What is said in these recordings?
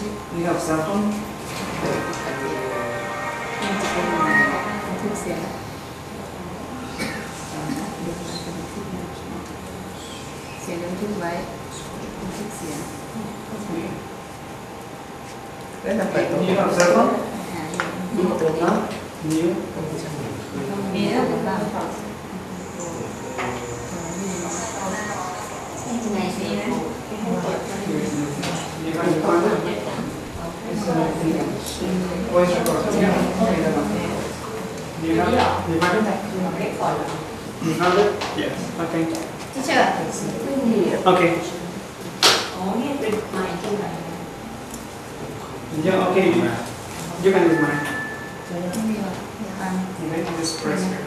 You have cell phone? ทุกเสียงเสียงทุกไว้ทุกเสียง You have cell phone? มีตัวนี้ New? มีแล้วหรือเปล่า You have recorded? Voice recording? You have it? You have it? Yes. Okay. Okay. Yeah, okay. You can use mine. Okay, just press here.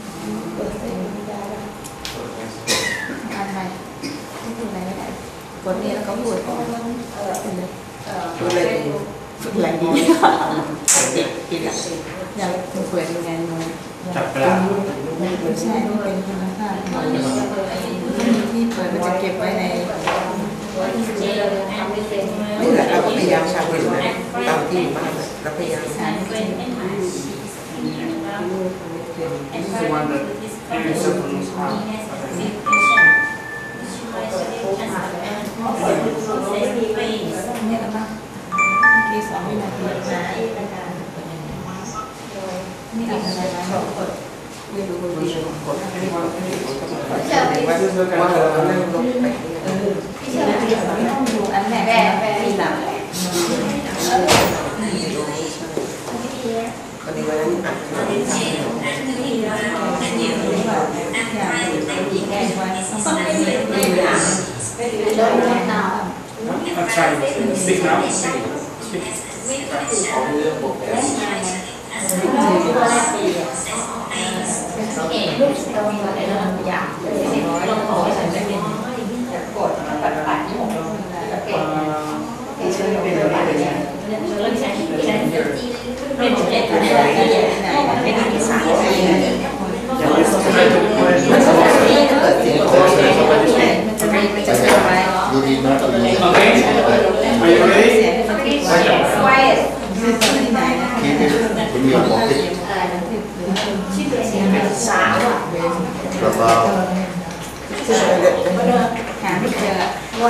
อะไรไม่พูดอะไรไม่ได้กดนี้แล้วก็พูดพูดเลยพูดอะไรดีกินละอยากเปิดยังไงมึงจับปลาไม่ใช่ไม่เป็นธรรมชาติที่เปิดมันจะเก็บไว้ในนี่แหละเราก็พยายามชาวนนะตามที่บ้านเราพยายาม This is the one that every cell phone must have. เนี่ยแล้วมั้งที่2 วินาทีนี่อะไรนะไม่รู้คนดีกด Anyone? ว่าเราเริ่มลงไปอันแรกที่หลังคนนี้วันนั้นอัดมา Try. Speak now. Speak. ดูดีมากเลย Okay. Are you ready? คีย์คุณมีบอกติดกระเป๋าหาไม่เจอ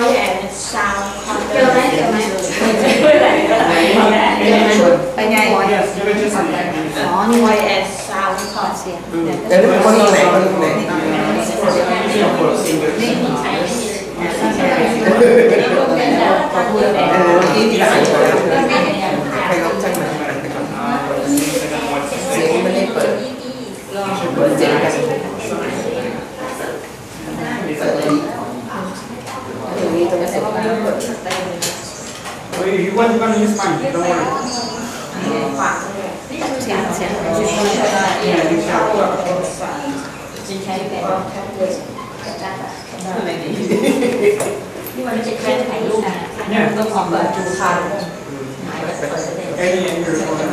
ไปไง Yes, you can just. อ๋อนี่ไวแอดซาวถอดเสียงเดี๋ยวนี้คนตรงไหนคนตรงไหนขอพูดเลยที่ที่ใส่ไปใครลองจังหวะเสียงไม่ได้เปิดเปิดเสียงกันตรงนี้ตรงนี้เสร็จแล้วเปิด If you want, you can use mine. Don't worry. เสียง Yeah, you shall. ใช้แบบอะไรดีนี่มันไม่ใช่แค่ถ่ายรูปนะต้องออกแบบจูคา Any recording.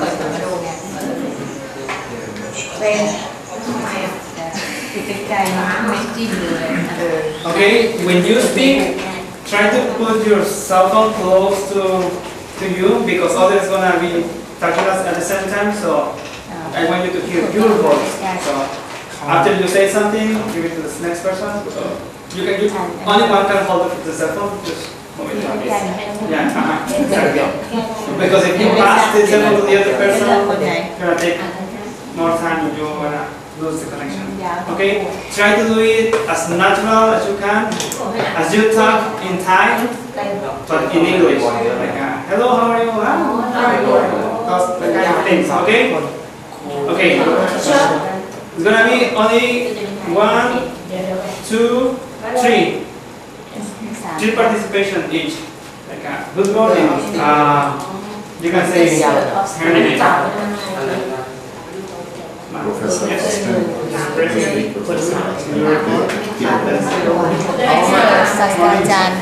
เป็นทำไมอ่ะคือใกล้ๆไม่จิ้มเลย Okay, when you speak, try to put your cell phone close to you because others gonna be touching us at the same time. So I want you to hear your voice. So after you say something, give it to the next person. You can use only one can hold the cell phone. Just move it like this. Yeah. There we go. Because if you pass the cell phone to the other person, it's gonna take more time. You're gonna lose the connection. Okay. Try to do it as natural as you can, as you talk in Thai, but in English. Like, hello, how are you? Those kind of things. Okay. Okay. It's gonna be only 1, 2, 3. 3 participation each. Like, good morning. You can say her name. Professor Yes. assistant You report. ศาสตราจารย์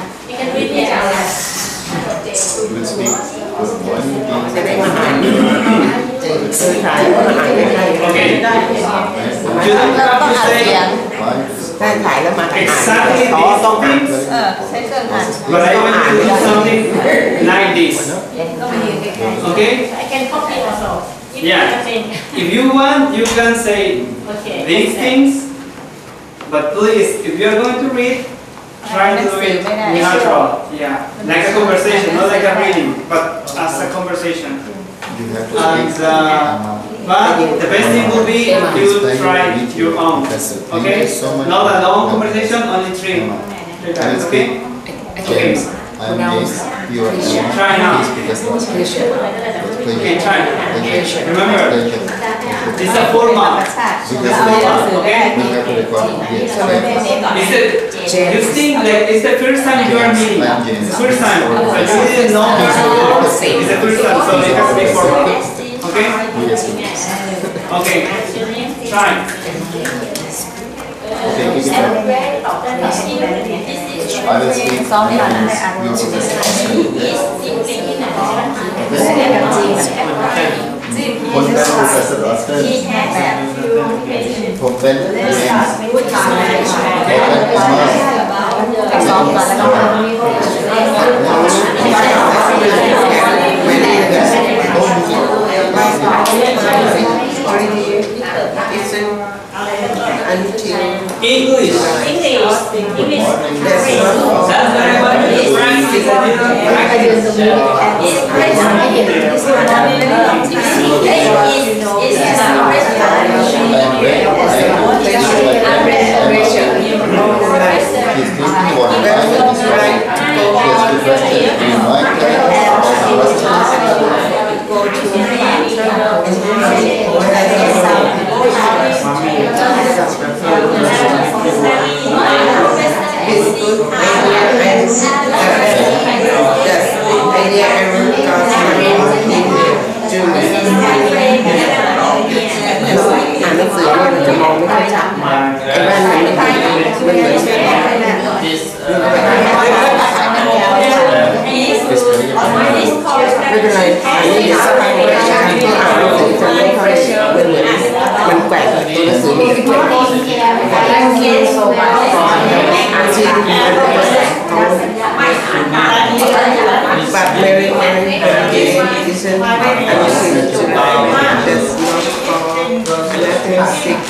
Let's speak one จะได้มาอ่านสื่อสารมาอ่านได้ Okay. You don't เราต้อง have อั to ดเสียง five ได้ถ่ายแล้วมาอ่าน exactly อ๋อ these ต้องอ่าน things, ใช้เครื่องอัด but I want you to do something like this. this. ก็มายืนใกล้ๆ Okay? I can copy also. Yeah. If you want, you can say Okay. these things, but please, if you are going to read, try to do it natural. Yeah, like a conversation, not like a reading, but as a conversation. You have to And speak. but the best thing would be if you try your own. Okay? Not a long conversation, only three times. Okay? Okay. I'm against your Try now. because Okay, try. Remember, this is a formal. Okay? we have to record yes. You think like it's the first time you are meeting. It's the first time. So you didn't know her before. It's the first time, so it has to be formal. Okay? Okay. Try. Okay, keep it up. I will speak. ซ้อมก่อนนะในอ่าน You will speak. คนเป็น Professor Austin ผมเป็น James ผมเป็น Ismail ซ้อมก่อนแล้วก็ English. That's very much practice. ไม่เป็นไรอันนี้สักพักที่อ่านหนังสือจะไม่ค่อยมันแปลกตัวหนังสือมีที่อาชีพบัตรเมริมันดิฉันอันนี้คือจุดได้แต่สำหรับพอและเทอสิก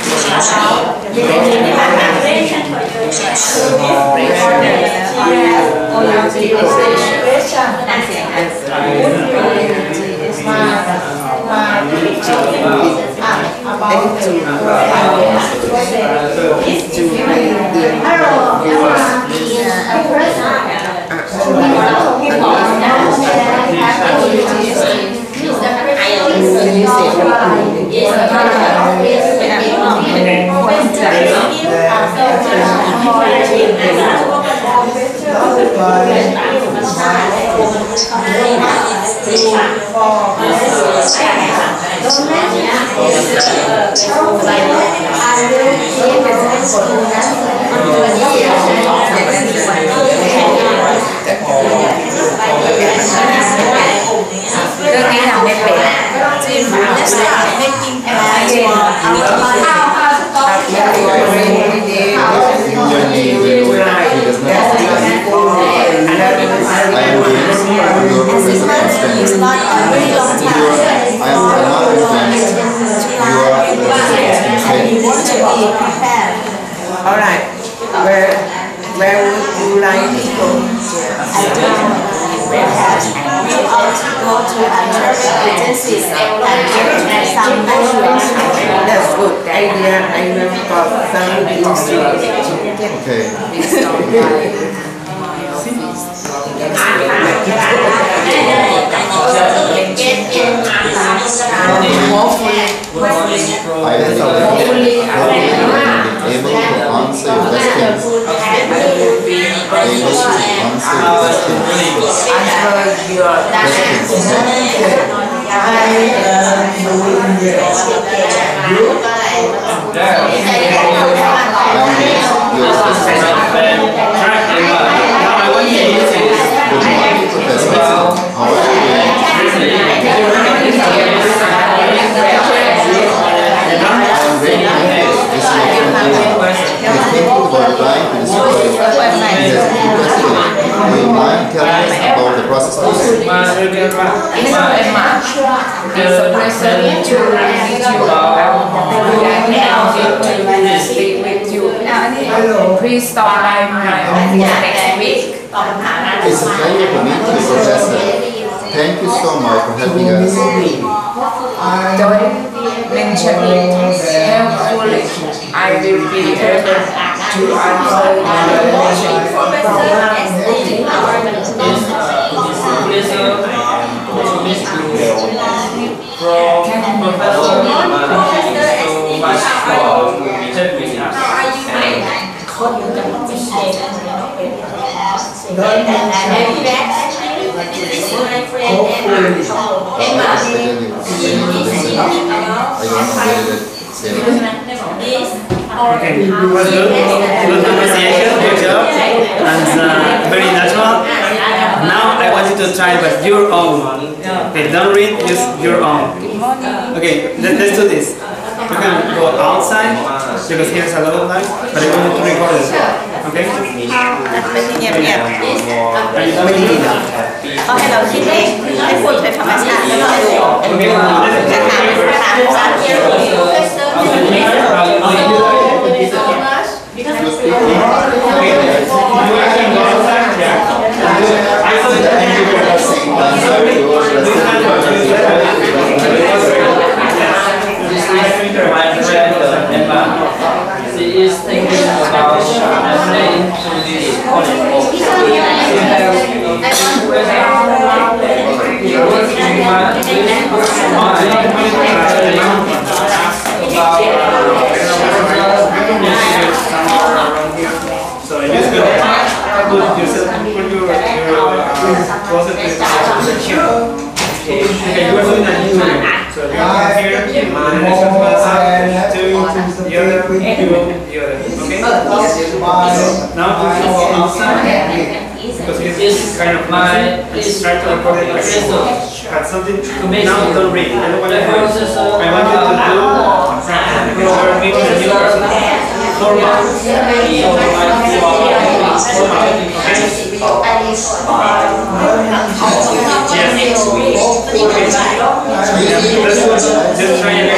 Alright, where would you like to go? We ought to go to other agencies and get some measurements. That's good idea. I will got some instruments. Okay. Able to answer your questions. About the process. Emma, it's a pleasure to meet you all. To speak with you. Please stop by my office next week. It's a pleasure for me to be professor. Thank you so much for helping us. Don't mention it helpfully. I will be able to answer your questions. Okay, it was good pronunciation, good job, and very natural. Now I want you to try but your own. Okay, don't read, use your own. Okay, let's do this. You can go outside because here's a lot of light, but I want you to record it. Okay? เป็นที่เงียบๆไม่ดีเนาะก็ให้เราคิดเองให้พูดเป็นธรรมชาติแล้วก็ให้ดูจะถามภาษาเกี่ยวกับ My friend Emma, she is thinking about applying to the college of So it is good. Put yourself, put your closer to the chin. Okay, you are doing a new. So you come here, and then next one to the other, the other. Okay? Now you can go outside. Because it's kind of mine. Let's try to record it like had something. Now don't read. I don't want to I want you to do over meeting a new person. Formal. Just try it.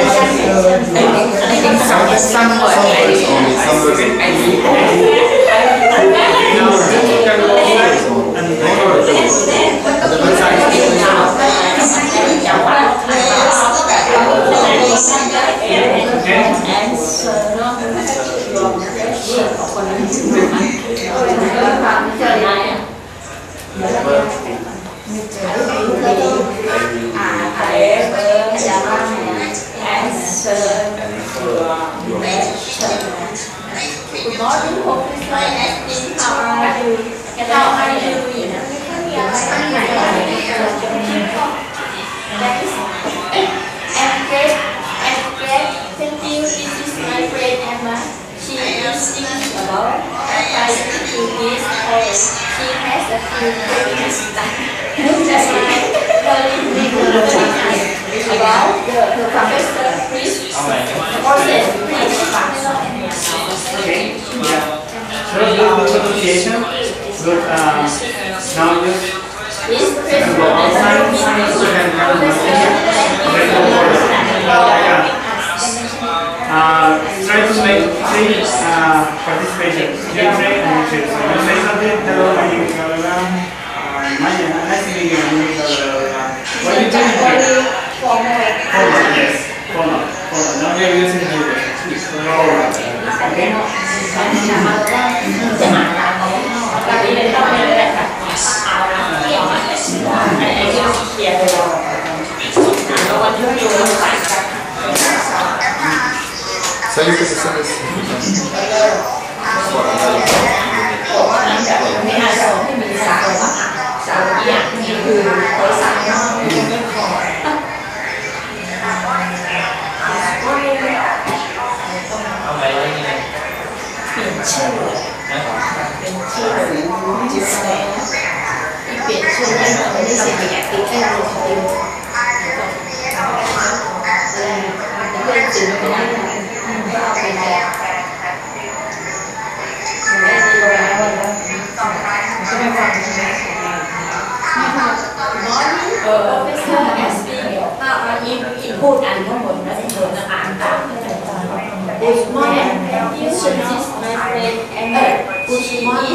Some words I Pronunciation. Good. Now you can go outside. You can have try to make three participations. You pray and you choose. So you say something. Hello, my name is Gabriela. Nice to meet you. What are you doing here? Formal. Yes. Formal. Now we are using new words. Okay. So you can send us. Nói professor asking input อ่านทั้งหมดนะเธออ่านตาม Good morning, this is my friend Emma. Good morning,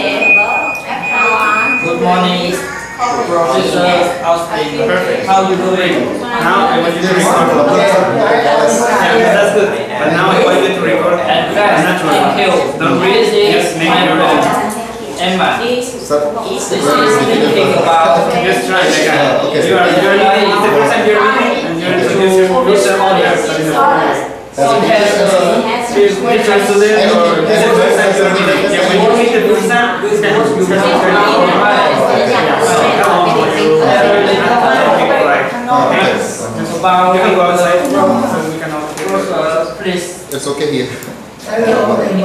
Good morning, Professor Austin. Perfect. How you doing? Now I want you to record. Yeah, that's good. But now I want you to record And class, natural. thank you. Don't This read. is Just make my your friend own. Emma. Sir, This is thinking about Just try like that. Okay. You are reading. It's the first time you're reading, and you're introducing yourself to your students. she has a Teacher, student, or is the first time you're reading? Yeah, when you read the first time, you can about you can go outside, so we can all hear. please. it's okay here. Hello.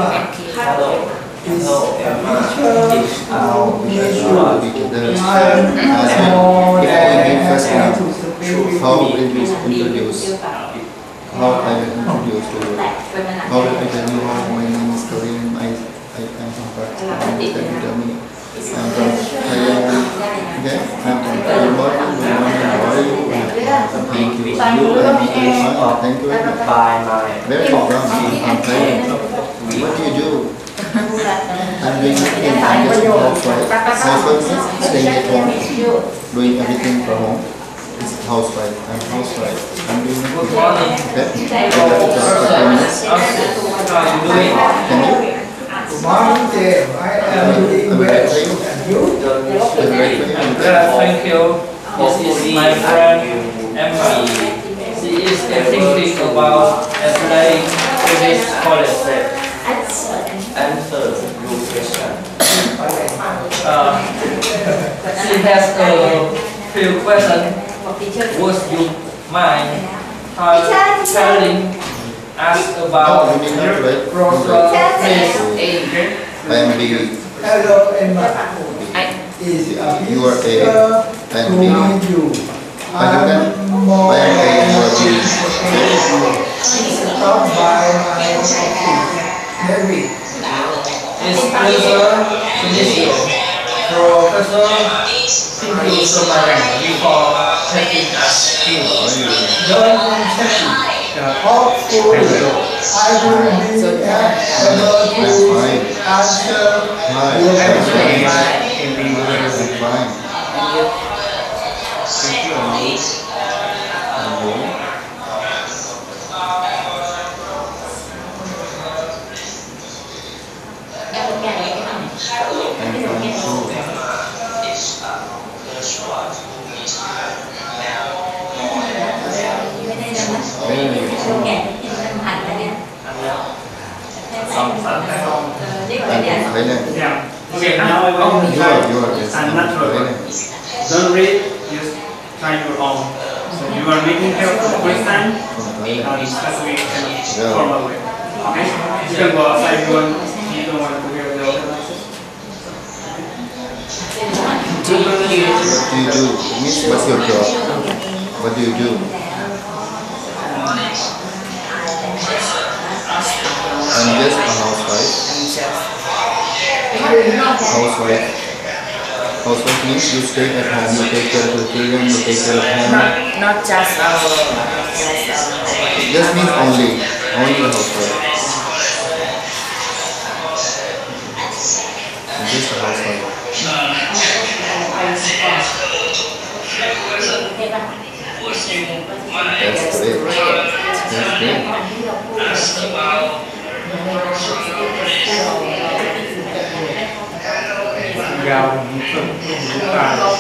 How will you introduce? How I will introduce to you? How will I tell you how my name is Karim? I'm from Pakistan. Can you tell me? I'm from Thailand. Okay, I'm from Thailand. How are you? Thank you. You and me too. Thank you very much. Where are you from? I'm from Thailand. What do you do? I'm doing everything. I'm just a housewife. Housewife means staying at home, doing everything from home. It's housewife. I'm housewife. I'm doing Good everything. morning. Okay. We have to talk for 10 minutes. How you doing? Can you? Morning, James. I am doing well. And you? Thank you. This is my friend Emma. She is thinking about applying to this college. Answer your question. She has a few questions. Would you mind telling us about No, you need not to write. process? I am B. Hello, Emma. Is a You are A. I am B. meet you. But you can, I am A, you are B. Stop by my office. Maybe. It's pleasure to meet you. Professor, thank you so much for taking us here. Don't check hopefully, I will be able to answer Hi. your I'm questions. fine. Thailand. Yeah. Okay, now I want you to try and natural. Don't read, just try your own. So you are making here for the first time, that's we kind of formal way. Okay? You can go outside if you don't want to hear the other voices. What do you do? Miss, what's your job? What do you do? I'm just a housewife. Housewife. Housewife means you stay at home, you take care of the children, you take care of home. Not just Just means only the housewife. I'm just a housewife. That's great. That's great. Gạo, phần, và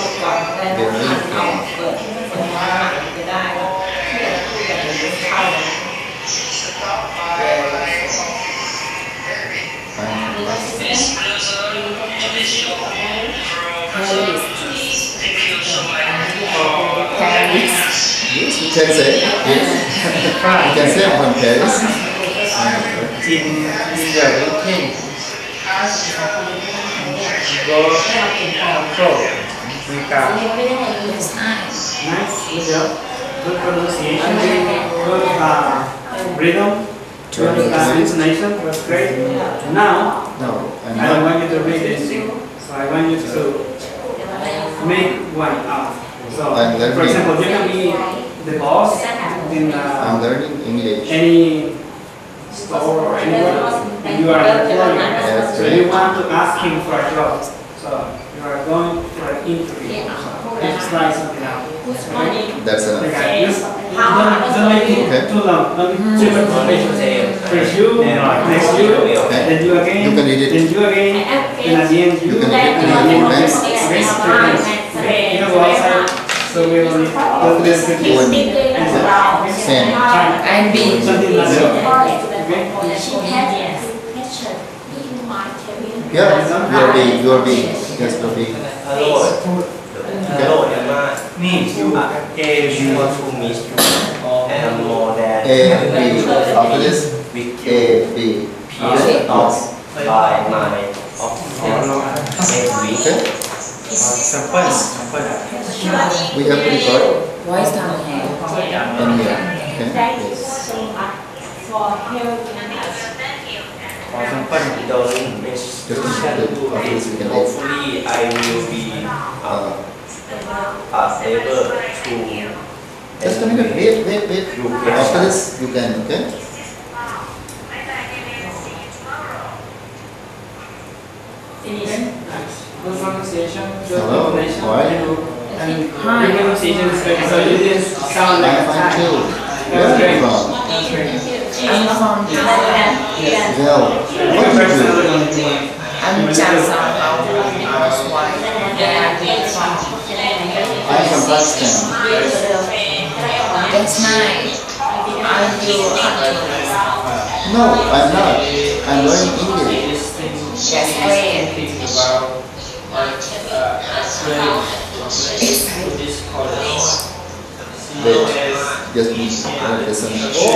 You can say, yes. You can say I'm from Paris. in the UK. Go control. Nice, good job. Good pronunciation, good rhythm, good intonation, was great. Now, No, I'm I don't not. want you to read this thing, so I want you to make one up. So, I'm learning. for example, you can be the boss in I'm learning English. any store or anywhere, and you are an employee. Yes, So you want to ask him for a job. So you are going for an interview. So you try something out. Okay? That's enough. Okay, just don't make it too long. Don't be too much. First you, next you, then you again, You can read it. then you again, then at the end you, You can read it and at the end twice. okay, you know, go outside. So we will need After this, to one, and same. And B. something like that. Yeah, you are big. Yes, you are big. Hello, Emma. Me too. A want to meet you. And more than A, B. After this, A, B. peace of by my every Okay? We have to record Voice down here. in here. Okay? Yes. for helping us. don't miss. Just to show that after this we can edit. Hopefully, I will be able to. Just a minute, wait. After this, you can, okay? Good pronunciation, good Hello, combination. how are you? And your pronunciation is good, so you didn't sound like I'm a fine Thai. too. Where are you from? I'm from Thailand. Well, what do you do? I'm Jansan. Housewife. And from I'm from Pakistan. that's nice. Are you actress? No, I'm not. I'm learning English. That's great. Wait, just listen. Let me listen.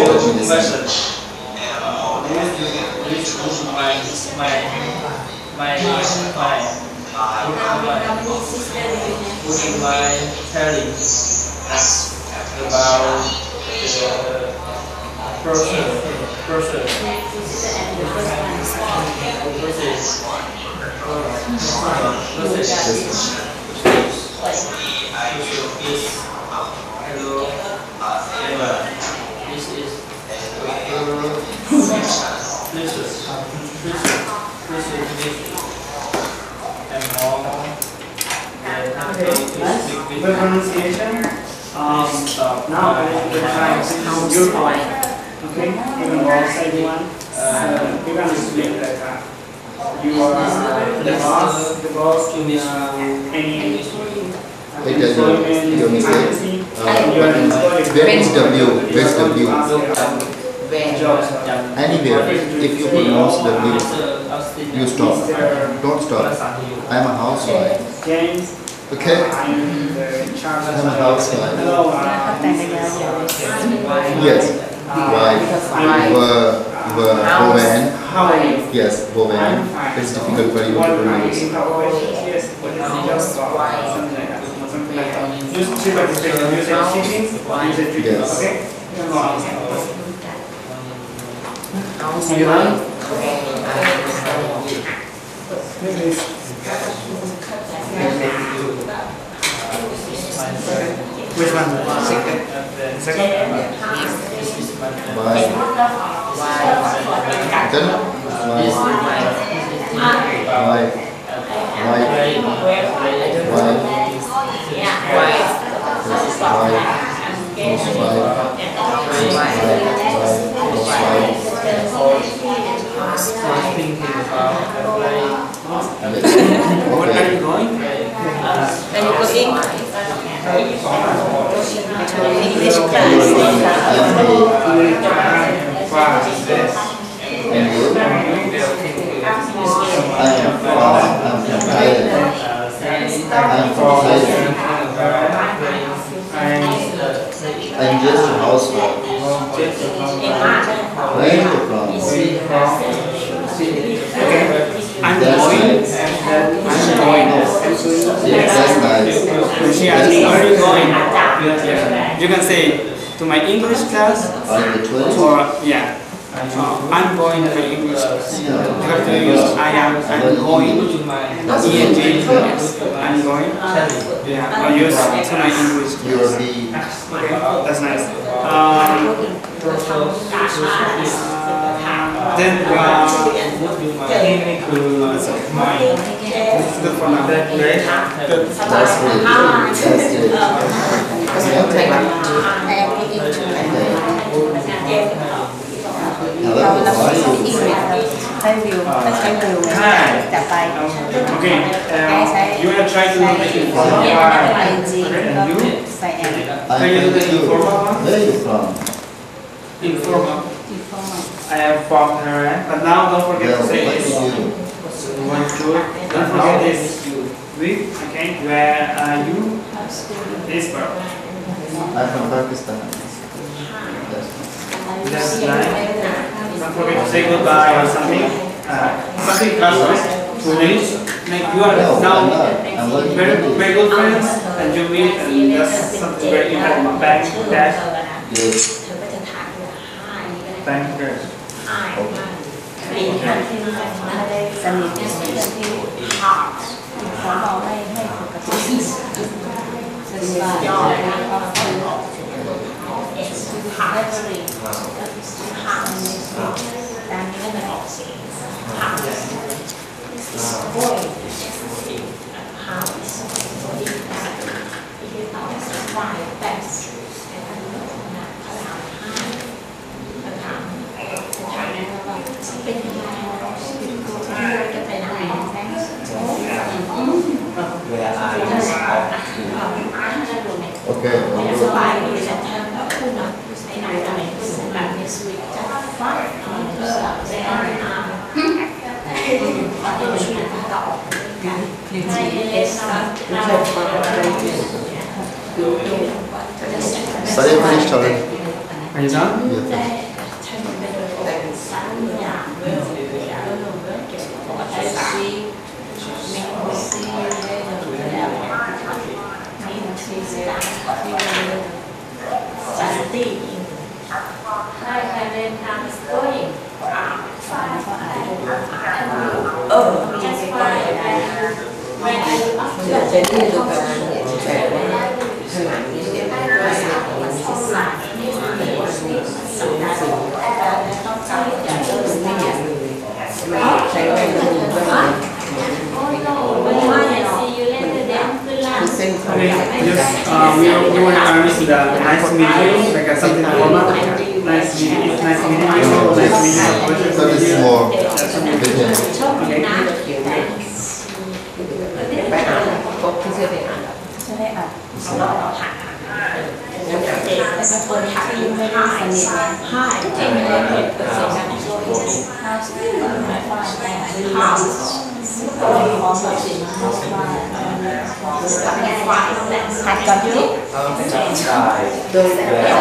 Would you mind telling us about the Hello, Emma. This is and more. Good pronunciation. Now I will try to your point. Okay, you can also say one. You can explain that you are the boss in any Wait, your mistake. you are employed. Where is W? Where's W? When Anywhere. If you pronounce W, you stop. Don't stop. I'm a housewife. James. Okay? I'm the charge. I'm a housewife. Hello. Yes. Why? Woman. How are you? Yes, woman. It's difficult for you to pronounce. Yes. Just to participate in music teaching, music teaching, Yes. okay? You can go outside. housewife. You done? Which one? Second. Second? Why? Then, why? What are you going? Then you go English class. And you? I'm from Thailand. I'm from Thailand. I'm just a housewife. Where are you from? I'm That's going. nice. I'm going. That's nice. She asked me, where are you going? You can say, to my English class, Are you 12? or, yeah, I'm going to English. You have to use I am, I'm going. Would you mind? ENG, I'm going. Yeah, I use to my English. You will be Okay, that's nice. Then Would you mind? Iniคือmy it's good for now. that great. Good. that's great. That's great. Có thể không thành lắm. Hello, how are you? ใช้วิวถ้าใช้วิวจะไป Okay, you will try to make it formal. And you? ใส่แอน Can you do the informal one? Where are you from? Informal. อีฟอร์ม I am from Thailand, but now don't forget Well, to say what this. do you do? One, two. Don't forget this. With, okay, where are you? This part. I'm from Pakistan. That's nice. Don't forget to say goodbye or something. Something casual. Like you are No, I'm now not. I'm working very, with you. very good friends, and you meet, and that's something very important. Back, that, Yes. thank you. สนิทขอบอกให้ปกติสนิทยอดก็คือตามนี้มันออกเสียงเป็นยังไงจะไปไหน Where are you from? Okay. สบายดีแต่ถ้าพูดนะไปไหนอะไรแบบนี้สวิตจะฟังก็จะอ่านช่วยต่อให้เลสนะ Saya finished already. Are you done? Yeah. Sẽ đi được trẻ hơn hẳn như thế Okay, just we want to miss the nice meeting, like something formal. Nice meeting, nice meeting you, nice meeting you, pleasure So to meet this is you. more That's okay. beginning. Okay. ไปอ่านก็ที่จะไปอ่านจะได้อัดเด็กและคนที่ไม่ได้สนิทให้เจ๋งเลยเกิดเสียงดังโวยห้าสิบห้าห้าพร้อมกับสิ่งที่ว่าหัดกับยุคโดยแต่เรา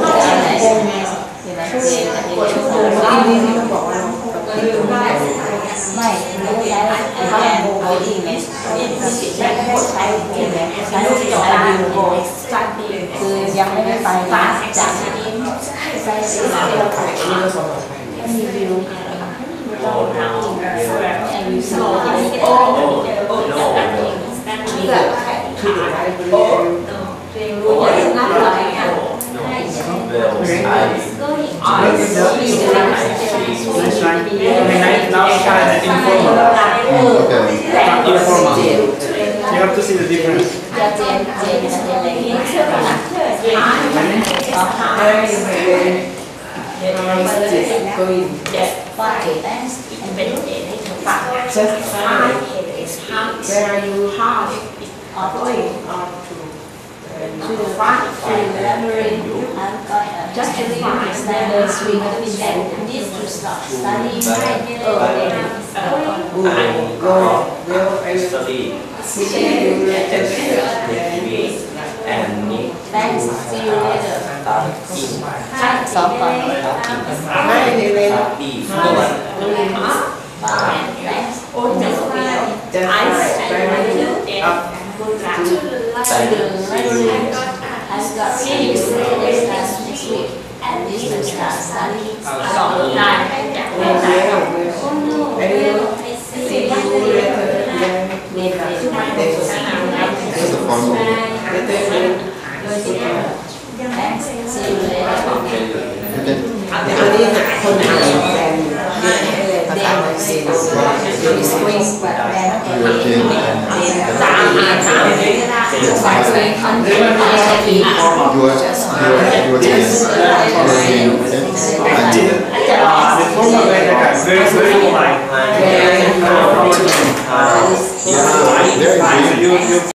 ที่นี่ต้องบอกว่าเราไม่รู้ใช้เขาเอาอีเมลใช้ใช้อีเมลใช้วิวโกคือยังไม่ได้ไปจากใช้สีเหลืองมีวิว Nice try. Okay, now try the informal. Okay. Informal. You have to see the difference. จะเจนอะไรอย่างเงี้ยเป็นเด็กให้เธอฟัง Where are you going to the front to the library just to find standards we need to start studying go where are you Study see you later and thanks see you later สอบก่อนไม่ในเวลา be fluent thanks oh no just I where are you I've got see you later next week and this will start studying. How This is the formal. You can อันนี้คนไทยแฟนภาษาไทยเซนส์ยูนิสควิส your gym and The formal way that is very polite. very good. You